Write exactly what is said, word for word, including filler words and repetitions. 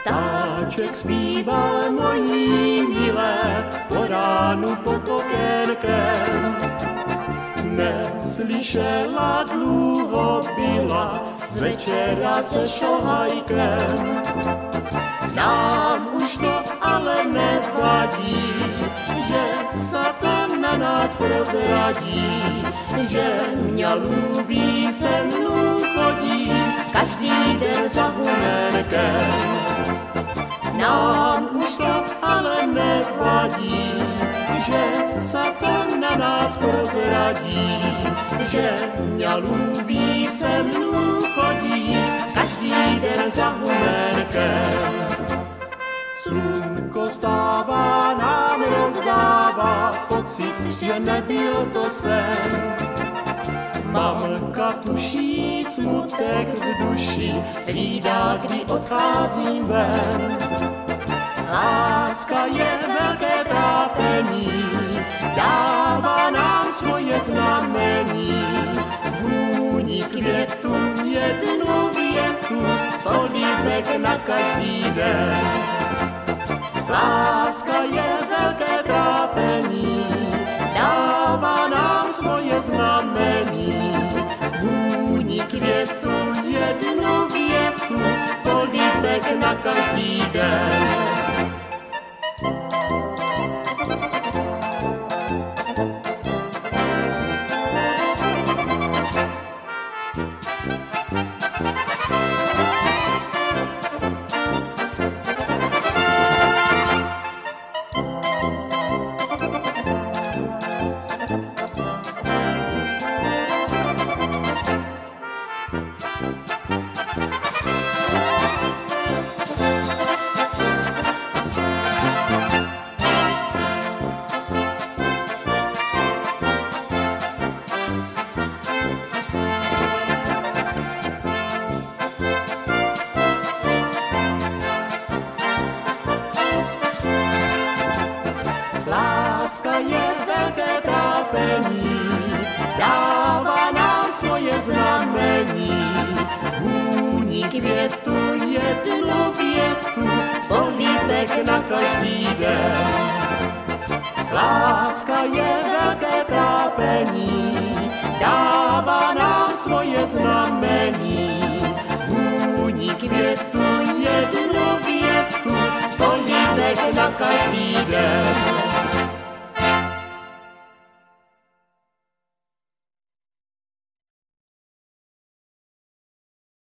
Ptáček zpíval mojí milé po ránu pod okénkem. Neslyšela dlouho byla z večera se šohajkem. Nám už to ale nevadí, že Satan na nás prozradí, že mě lubí, se mnou chodí každý den za humenkem. Nám už to ale nevadí, že Satan na nás prozradí, že mě lubí, se mnou chodí každý den za humenkem. Slunko stává, nám rozdává pocit, že nebyl to sen. Mamka tuší smutek v duši, hlídá, kdy odcházím ven. Láska je velké trápení, dává nám svoje znamení. Vůni květu, jednu větu, polívek na každý den. Láska je velké trápení, dává nám svoje znamení. Vůni květu, jednu větu, polívek na každý den. Láska je velké trápení, dává nám svoje znamení. Vůni květu, jednu větu, polívek na každý den. Láska je velké trápení, dává nám svoje znamení. Vůni květu, jednu větu, polívek na každý den.